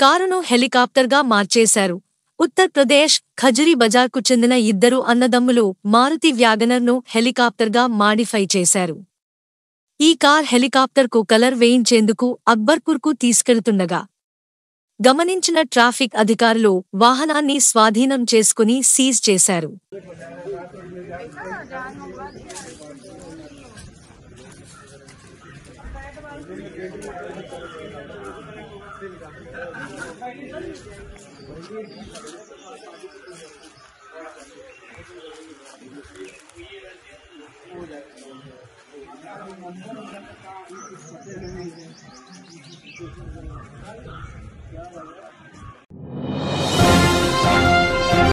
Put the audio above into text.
కారును హెలికాప్టర్గా మార్చేశారు. ఉత్తరప్రదేశ్ ఖజురీ బజార్కు చెందిన ఇద్దరు అన్నదమ్ములు మారుతి వ్యాగనర్ను హెలికాప్టర్గా మాడిఫై చేశారు. ఈ కార్ హెలికాప్టర్కు కలర్ వేయించేందుకు అక్బర్పూర్కు తీసుకెళ్తుండగా గమనించిన ట్రాఫిక్ అధికారులు వాహనాన్ని స్వాధీనం చేసుకుని సీజ్ చేశారు.